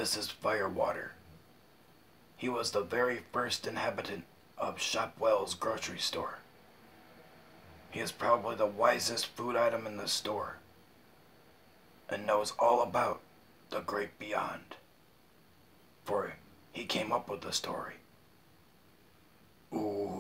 This is Firewater. He was the very first inhabitant of Shopwell's grocery store. He is probably the wisest food item in the store and knows all about the great beyond, for he came up with the story. Ooh.